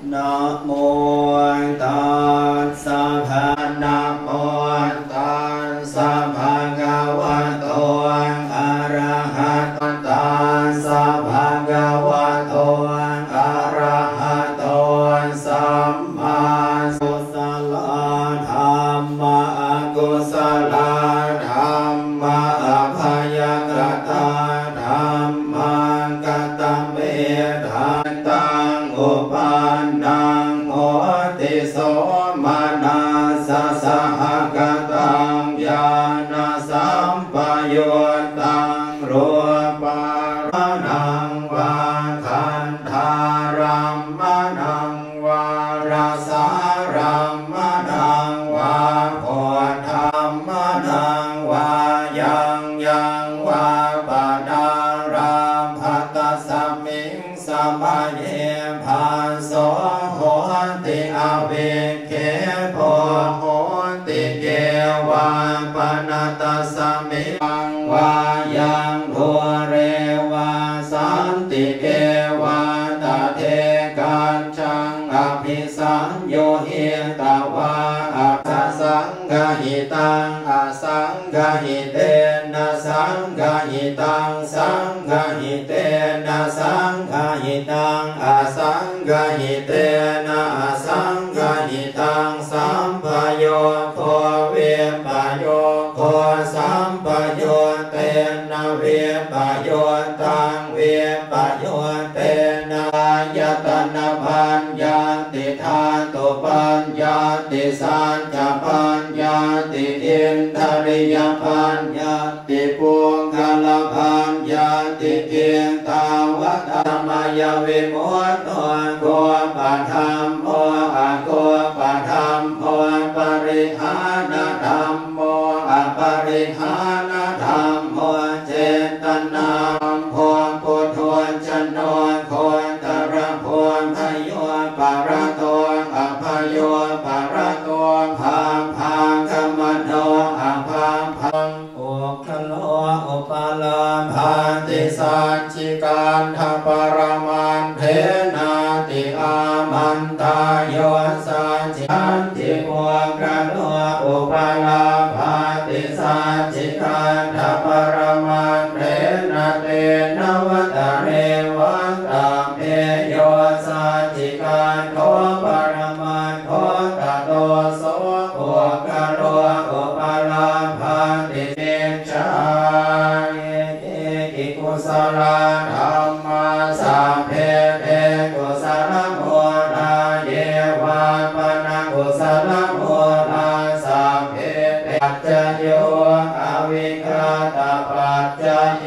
นะโมตัสสะภะนะโมตัสสะภะคะวะโตอะระหะโตตัสสะภะคะวะโตอะระหะโตสัมมาสัมพุทธัสสะธัมมาอกุศลธัมมาอภยังกตาธัมมังกตเมธันตังอุปันนังโหติโสมานาสสหกตังญาณสัมปยุตตังรูปานังวาคันธารัมมนังวารสารัมมนังวาโพธัมมนังวายังวาปะดารัมภัตตสัมมิงสมัยเอภาโสโหติอเวเกโพโหติเกวาปนัตตสัมมิงวายังทัวเรวาสันติเกวาตะเทกันชังอภิสัญโยหิตวาอัสสังฆหิตังอสังฆหิเตนะสังฆหิตังสังฆหิเตนะสังฆหิตังอสังฆหิเตนะอสังฆหิตังสัมปโยโคเวปโยโคสัมปโยเตนะเวปโยตังเวปโยเตนะยตนะปัญญาติธาตุปัญญาติสัจจปัญญาติอินทริยปัญญาติปุคคลปัญญาติเกียงตาวัตมายวิมุตโตโกปะธัมโมอะโกปะธัมโมปริหานธรรมโมอะปริหานธรรมโมเจตนาโพพุทโธชโนโคตระโพพโยปะระโตอภโยปะระโตพังคมโนอพังอุคโลอุปาลาภันติสัจจิกันทปรมันเทนาติอามันตาโยสัจจิกันติพวกะโลอุปาลาภันติสัจจิกันทปรมันเทนาเตนวัตเรวัตตาเพโยสัจจิกันโทปรมันโทตโตโสภวกะโลอุปาลาภันติเตชะเอกิกุศลธัมมาสัพเพเทกุศลโมนาเยวาปนะกุศลโมนาสัพเพปัจจโยอวิคตปัจจโย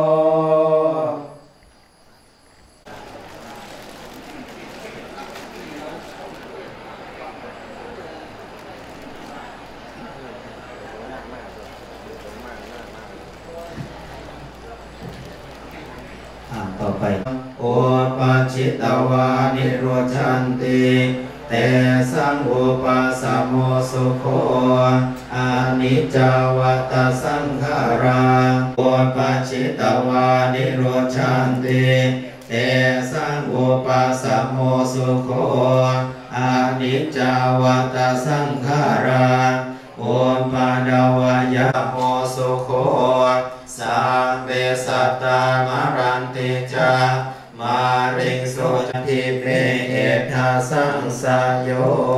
ต่อไปโอปัจฉิตวานิโรชันติเตสังอุปสัมโมสุโขอานิจจวัตสังขาราโอปัจฉิตวานิโรชันติเตสังอุปสัมโมสุโขอานิจจวัตสังขาราโอปาดวายโมสุโขสัมเบสัตตามรันติจามาริงสุทิเปเอธาสังสายโย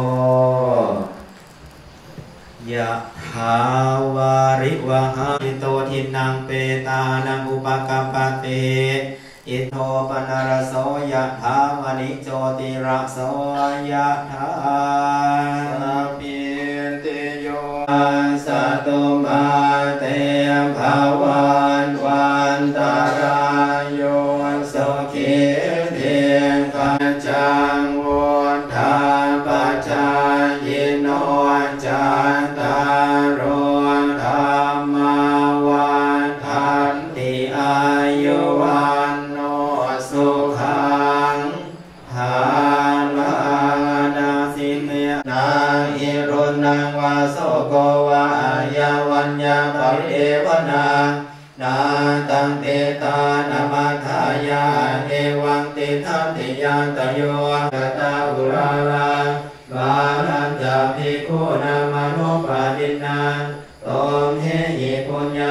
ยะหาวาริวหาอิโตทินังเปตานังอุปกัปปติอิโทปนารโสยะถามณิโจติระโสยะถาสัพพิติโยสัตตุมาเตภวันวันตารายโยสุขีเทียงกัจจังวุฒาปัจจายโนจันตารโอธรรมวันทันติอายุวันโนสุขังภาลังนาสิเมนาอิรุณังวาโสโกวายาวัญญาปริเอวนานาตังเตตานามาทายาเอวังติทันติยาตโยกตาอุ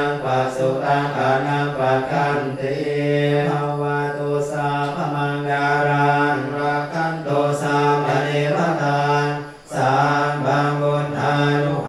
งปัสสุตังอนาปะคันติภ